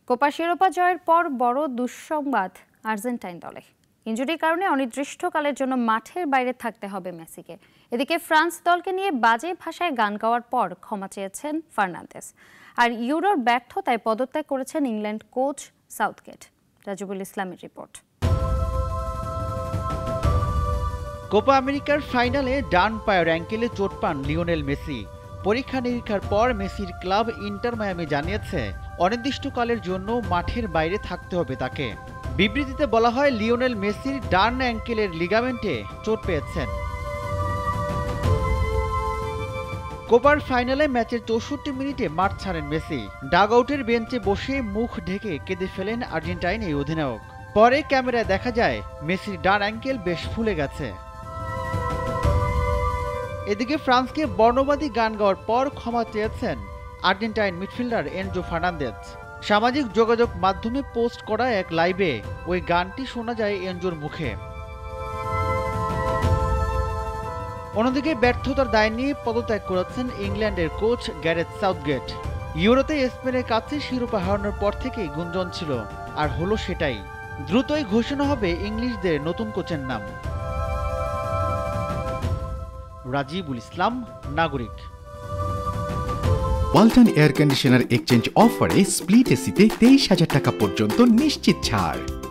Copa শিরোপা জয়ের পর বড় দুঃসংবাদ আর্জেন্টাইন দলে। ইনজুরির কারণে অনির্দিষ্টকালের জন্য মাঠের বাইরে থাকতে হবে মেসিকে। এদিকে ফ্রান্স দলকে নিয়ে বাজে ভাষায় গান গাওয়ার পর ক্ষমা চেয়েছেন ফার্নান্দেস। আর ইউরোর ব্যর্থতায় পদত্যাগ করেছেন ইংল্যান্ড কোচ সাউথগেট। রাজুবুল ইসলামের রিপোর্ট। কোপা আমেরিকার ফাইনালে ডান পায়ের অ্যাঙ্কেলে চোট পান লিওনেল মেসি। পরীক্ষা নিরীক্ষার পর মেসির ক্লাব ইন্টার মায়ামি জানিয়েছে অনির্দিষ্টকালের জন্য মাঠের বাইরে থাকতে হবে তাকে। বিবৃতিতে বলা হয়, লিওনেল মেসির ডান অ্যাঙ্কেলের লিগামেন্টে চোট পেয়েছেন। কোপার ফাইনালে ম্যাচের 64 মিনিটে মাঠ ছাড়েন মেসি। ডাগ আউটের বেঞ্চে বসে মুখ ঢেকে কেঁদে ফেলেন আর্জেন্টাইন এই অধিনায়ক। পরে ক্যামেরায় দেখা যায় মেসির ডান অ্যাঙ্কেল বেশ ফুলে গেছে। এদিকে ফ্রান্সকে বর্ণবাদী গান গাওয়ার পর ক্ষমা চেয়েছেন আর্জেন্টাইন মিডফিল্ডার এনজো ফার্নান্দেজ। সামাজিক যোগাযোগ মাধ্যমে পোস্ট করা এক লাইভে ওই গানটি শোনা যায় এনজোর মুখে। অন্যদিকে ব্যর্থতার দায় নিয়ে পদত্যাগ করেছেন ইংল্যান্ডের কোচ গ্যারেথ সাউথগেট। ইউরোতে স্পেনের কাছে শিরোপা হারানোর পর থেকেই গুঞ্জন ছিল, আর হলো সেটাই। দ্রুতই ঘোষণা হবে ইংলিশদের নতুন কোচের নাম। রাজিবুল ইসলাম, নাগরিক। ওয়ালটন এয়ার কন্ডিশনার এক্সচেঞ্জ অফারে স্প্লিট এসিতে 23,000 টাকা পর্যন্ত নিশ্চিত ছাড়।